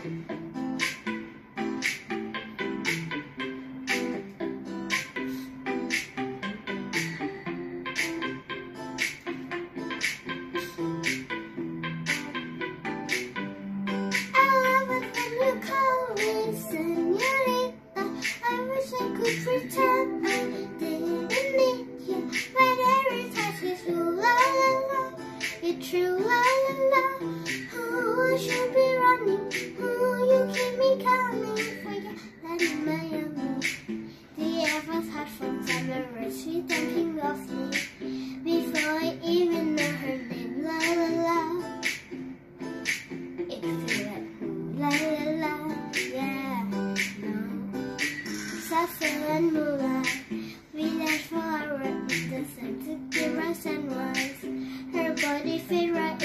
Pretend I didn't need you, but every touch is you, la la la. You're true, la la la. Oh, I should be running. Oh, you keep me coming for you, like Miami. The air was hot from summer, sweet thinking of me. Before I even know her name, la la la. It feels like la la la, yeah. Saffron and moonlight, we danced for hours in the sun to give us sunrise. Her body fit right